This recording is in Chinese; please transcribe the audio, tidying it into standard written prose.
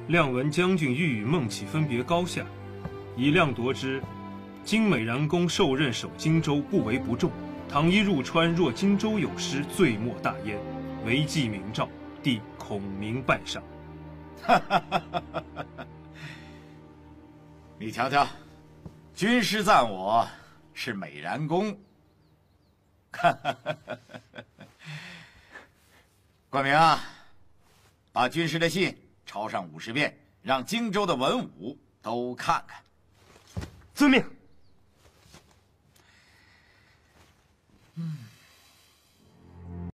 亮闻将军欲与孟起分别高下，以亮得知，今美髯公受任守荆州，不为不重。倘一入川，若荆州有失，罪莫大焉。违纪明诏，帝恐明拜上。 你瞧瞧，军师赞我是美髯公。冠名啊，把军师的信抄上50遍，让荆州的文武都看看。 遵命。